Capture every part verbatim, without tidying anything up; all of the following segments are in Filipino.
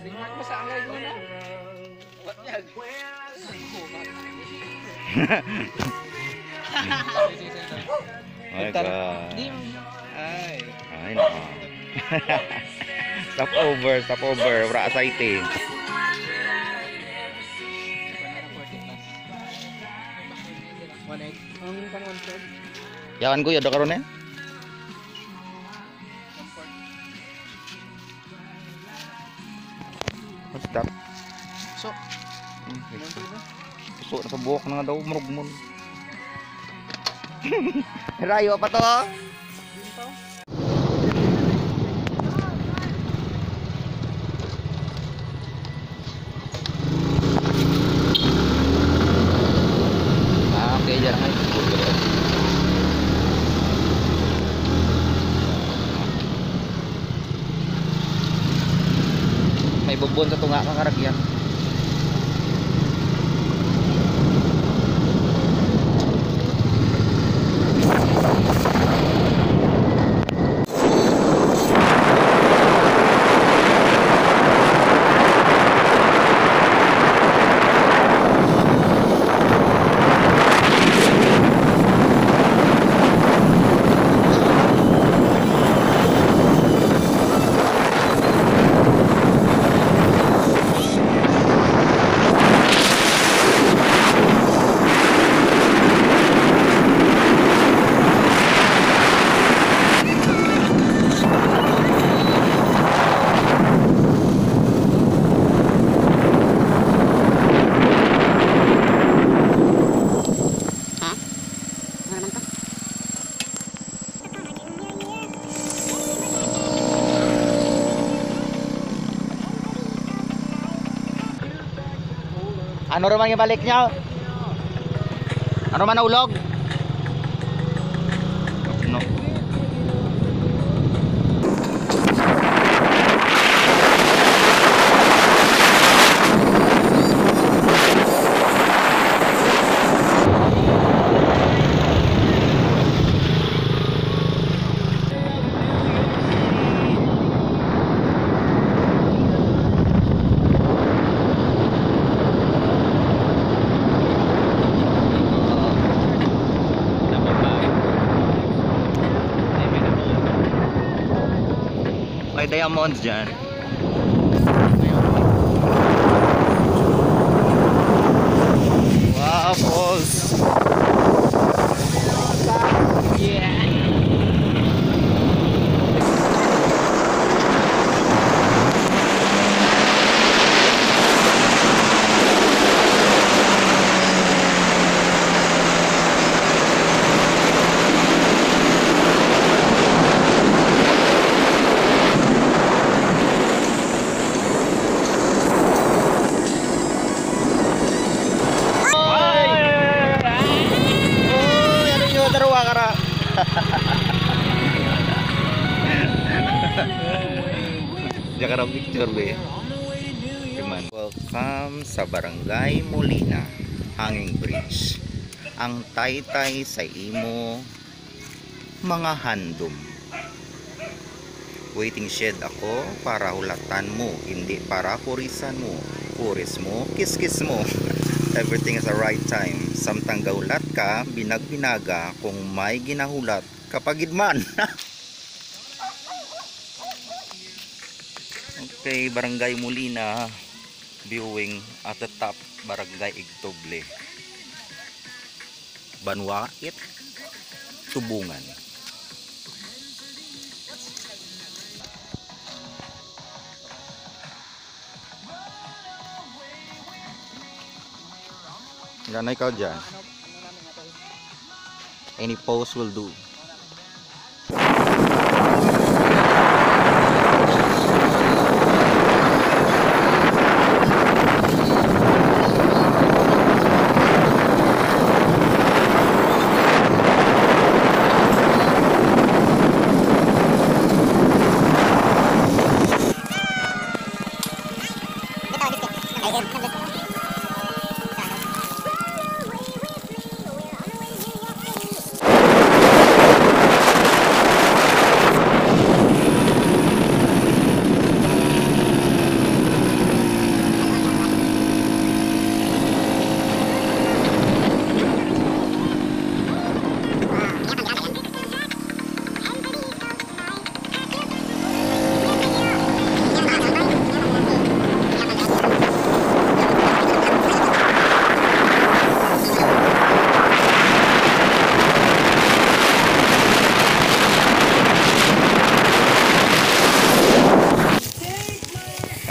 Tingnan mo sa angay mo na. What yan? My God. Ay. Ay, nako. Stop over, stop over. Wala exciting. Yakan ko, yada karon eh. Stop. So, Suso na sa buhok na nga daw, marugmon. Rayo pa to. Ah, okay, dyan ay. May bubon sa tunga kang karagyan. Ano naman yung balik niya? Ano man naulog? No. May diamonds dyan. Wow, falls. yeah. Diyan ka raw picture be. Cuman. Welcome sa Barangay Molina, Hanging Bridge. Ang taytay sa imo mga handom. Waiting shed ako para hulatan mo, hindi para purisan mo. Puris mo, kiss-kiss mo. Everything is the right time. Samtang gaulat ka, binag-binaga kung may ginahulat kapag idman. Okay, Barangay Molina, viewing at the top, Barangay Igtoble, Banwait, Tubungan. Ganay ka dyan. Any pose will do.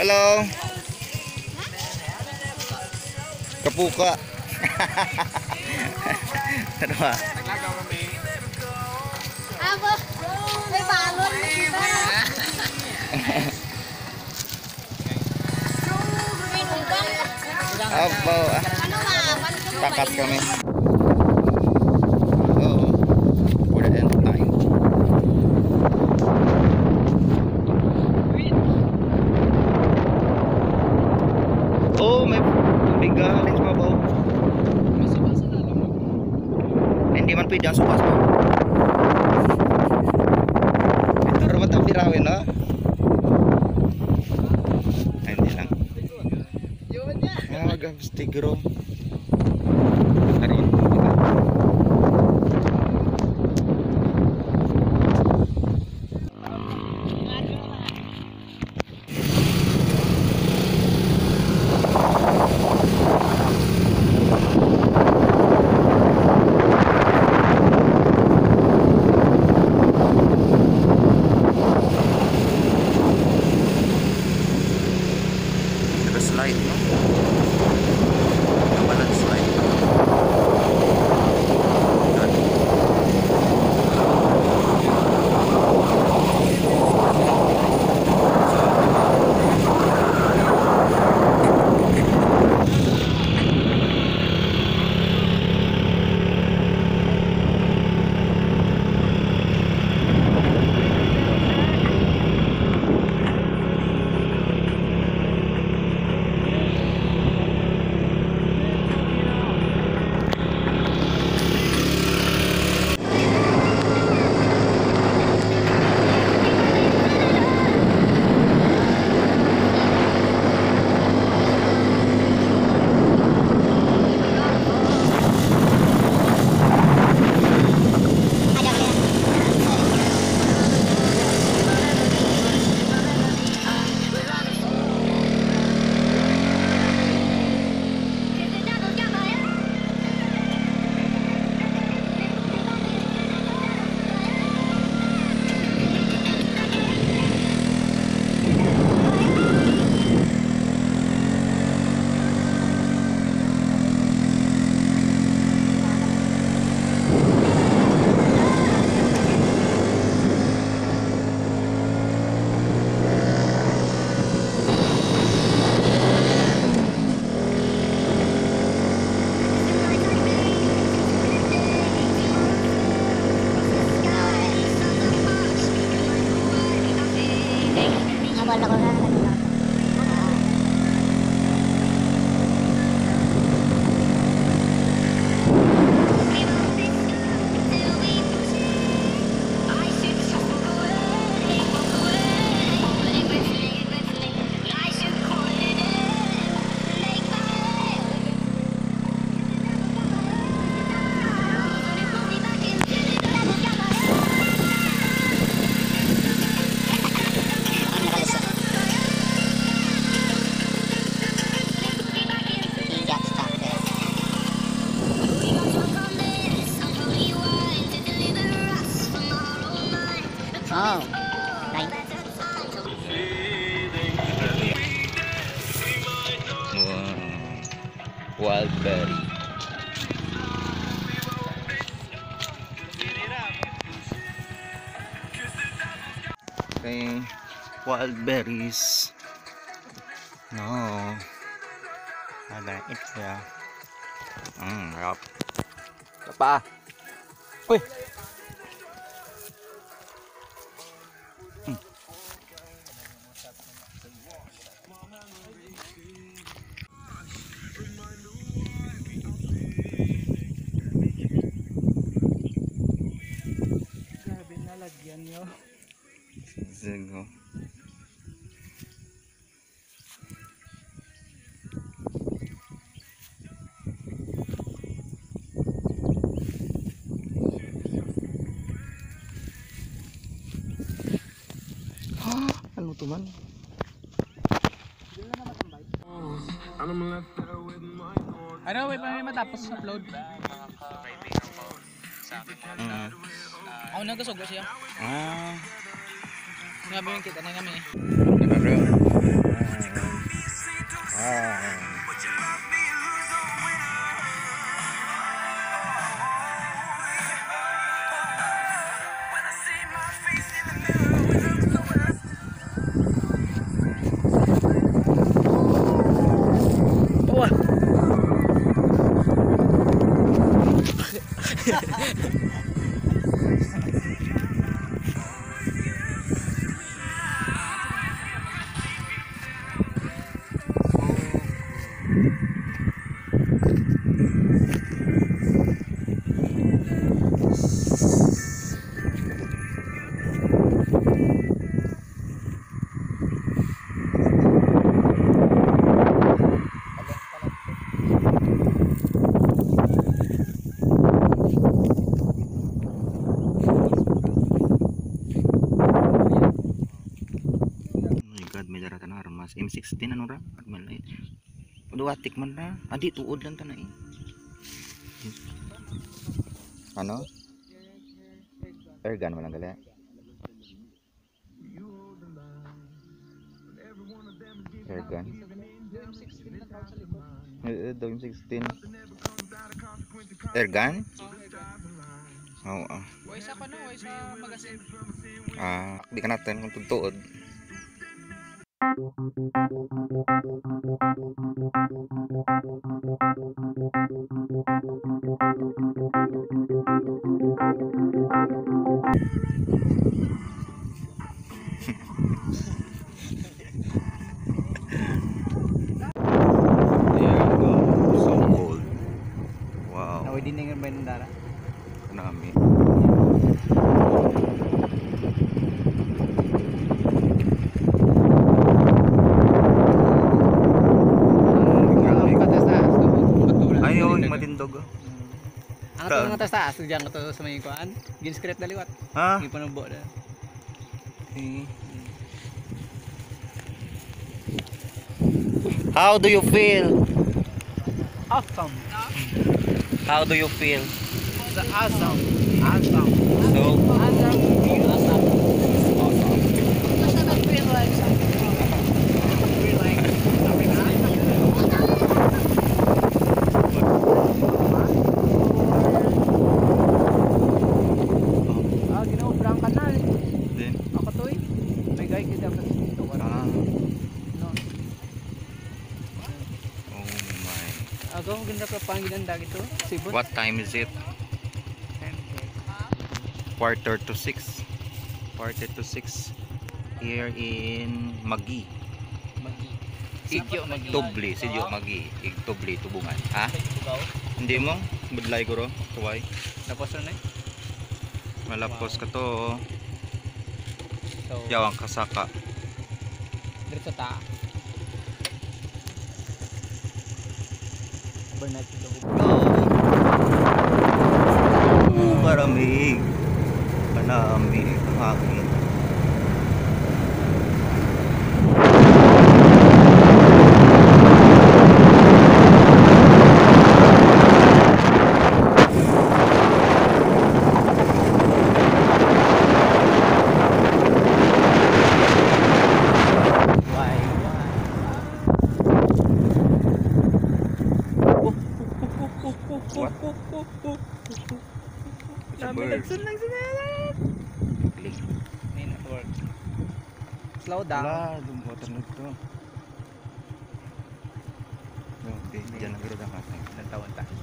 Hello. Kapuka. Ano ba? Naglagaw kami. Abo, may balon na kita. Abo. Ano ma? Takas kami. Oo. For the end time. Oh, may tubig galing sa babaw. Basa-basa na lang. Hindi man pwede ang supas po. Ito ramat ang pirawin, no? Ay, hindi lang. Yun niya. Ah, gabs tigro. Karoon. Slide, no? Kabalan slide. Yan. Wala ko na. Oh, nice. Wow. Wild berry. Okay. Wild berries. No. Ada it ya. Hmm, harap. Apa? Uy. Grabe nalagyan nyo. Zingo. Ano to man? Ano, wait pa may matapos upload. Mm. Ako nagkasugo siya. Ah. Nga ba yung kita na kami. Di ba bro? Ah. sixteen ano ra? Agman light. Duwatik man ra. Adi tuod lang tanay. Ano? Airgun man lang gali. Airgun. Eh, Dome sixteen. Airgun? Oo. Oh, Way sa ko no, way sa magasin. ah, di ka natin kung tutuod. There you go. So cold. Wow. Naway din nga ba ng dara? Nami. Ang kataas, Ay, oh, yung matindog. oh. ang to nga taas, diyan ka to sa may kuan. Ginscript daliwat. Ha? Hindi pa nubo na. Eh. How do you feel? Awesome. How do you feel? The awesome. Awesome. So, Awesome. Awesome. Basta nag-feel like something. Feel like sabi na. Ah, ginaobrang kanal. then, Ako to eh. May guy kita pa dito ka. ah, No. oh my. Agaw ganda ka panggilan dagi to. Sibot. What time is it? Quarter to six. Quarter to six. Here in Magi. Magi. Sidyo Magi. Tubli, Sidyo Magi. Ig Tubli, Tubungan. Ha? Hindi mo? Budlay ko ro. Tuway. Tapos na eh. Malapos ka to. oh. So, Yawang kasaka. dito ta. Overnight dito. Oh, maramig. Malamig ang hangin. Why? Why? What? It's a Dami bird. nagsun lang sila. May network. Slow down. Wala, dumbutan na ito. Okay, dyan ang ganda natin. Ilang taon ta?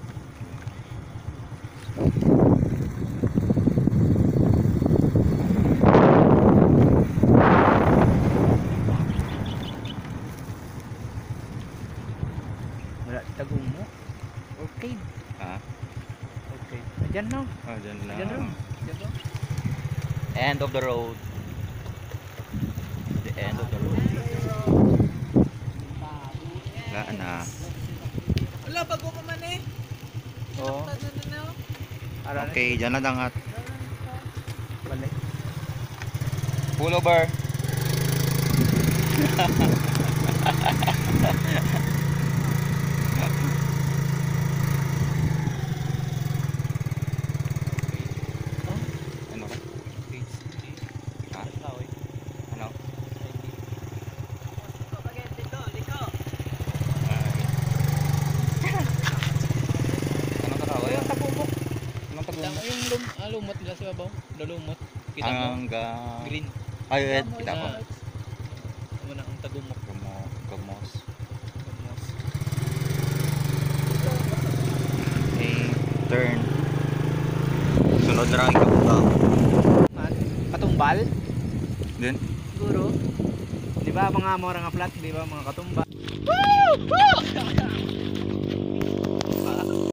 Wala tagong mo. Okay. Ha? Okay. Ayan no. Ah, dyan lang. Ayan no. Ayan no. End of the road. The end of the road. Wala na. Wala bago pa man eh. Oo. Aran. Okay, dyan na dangat. Balik. Pull over. Ano ka? Ha? Ano? Ano ka tawag? Ayun, tagumok. Anong Tama tagumok? yung lum ah, lumot nila sa babaw. Lulumot. Kita mo. Hanggang... Green. Ay, Ed, kita ko. Na, ano na ang tagumok. Gamo, gamos. Gamos. Okay, turn. Sunod na lang ikaw. Katumbal? Then, Siguro. Di ba mga mga flat, di ba mga katumbal?